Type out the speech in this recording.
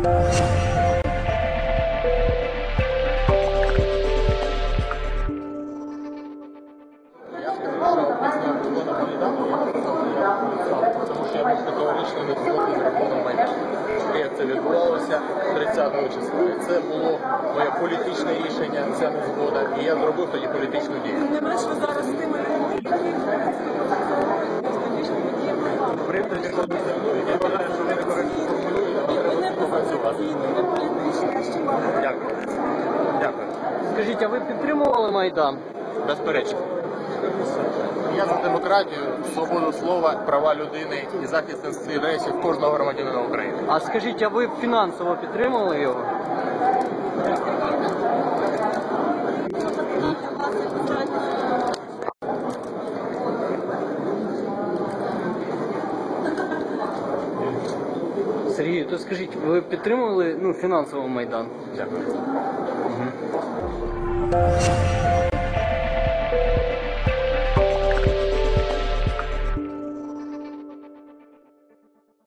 Тому що я був категорично не згодний з Верховним Майданом. Як це відбувалося 30 числа. І це було моє політичне рішення, ця незгода. І я зробив тоді політичну дію. Не менш ви зараз з тими Я вважаю, що ви некоректно формулюєте. Дякую. Дякую. Скажіть, а ви підтримували Майдан? Безперечно. Я за демократію, свободу слова, права людини і захист інтересів кожного громадянина України. А скажіть, а ви фінансово підтримували його? Сергій, то скажіть, ви підтримували фінансово Майдан? Дякую. Угу.